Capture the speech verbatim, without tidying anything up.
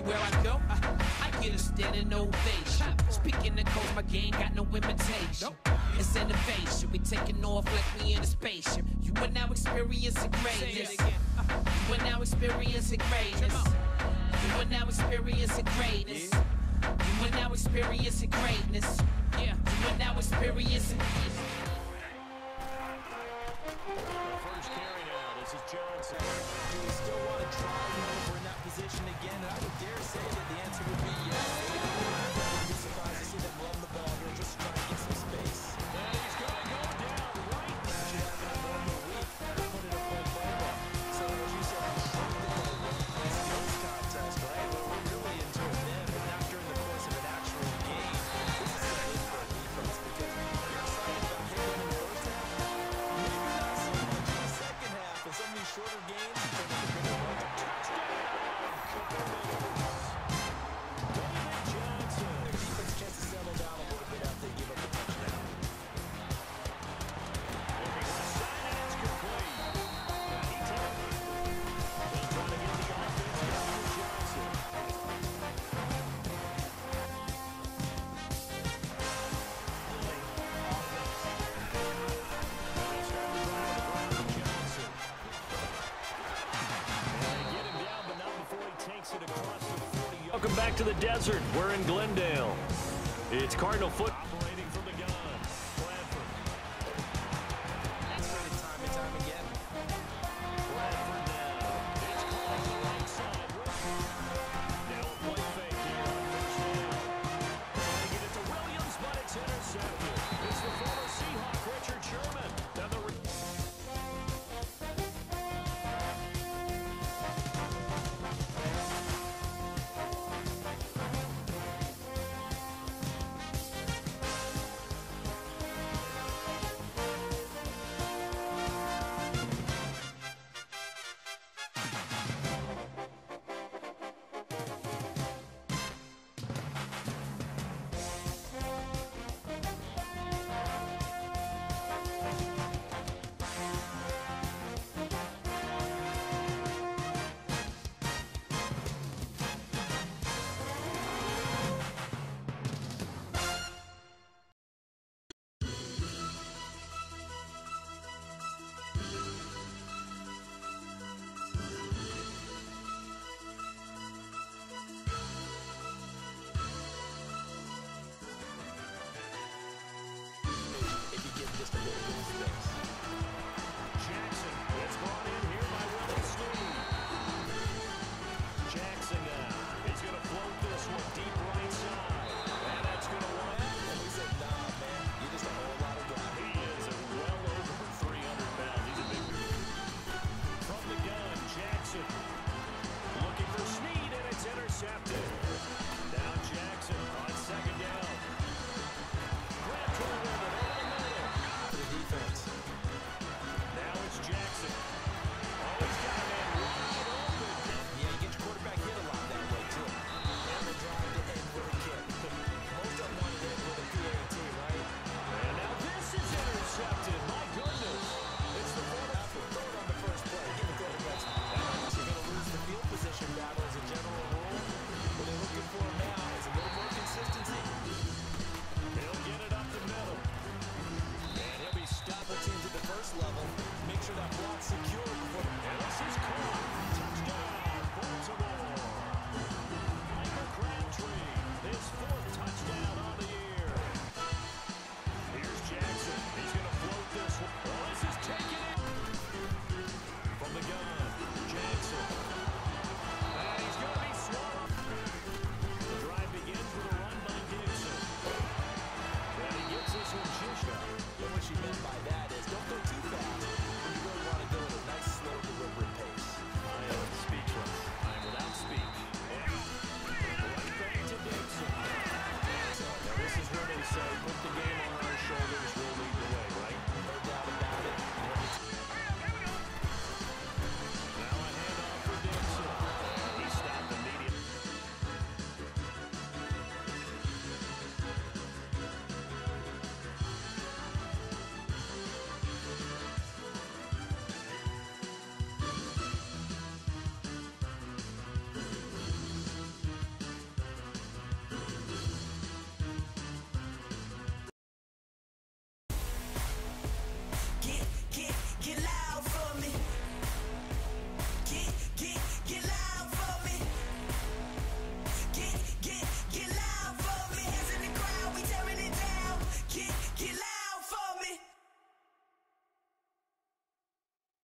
Everywhere I go, I, I get a standing ovation. Speaking of coach, my game got no imitation. It's innovation. We taking off like we in a spaceship. You are now experiencing greatness. You are now experiencing greatness. You are now experiencing greatness. You are now experiencing greatness. Yeah, you are now experiencing. First carry now. This is Johnson. Do we still want to try him if we're in that position again? And I would dare say that the answer would be yes. I wouldn't be surprised to see them run the ball here, just trying to get some space. And he's going to go down right. That should happen in one more week. Put it up on football. So as you said, we shrunk the ball. It's a skills contest, right? But we're really into it then, but not during the course of an actual game. This is a good for a defense because you're excited about hitting in the first half. Maybe not so much in the second half. And some of these shorter games, you think it's a bigger one. Touchdown! David Johnson. Their defense chance to settle down a little bit after they give up the touchdown. Looking left side, and it's complete. Now he took it. They'll try to get the offense going with Johnson. Johnson. And they get him down, but not before he takes it across the forty. Welcome back to the desert. We're in Glendale. It's Cardinal football.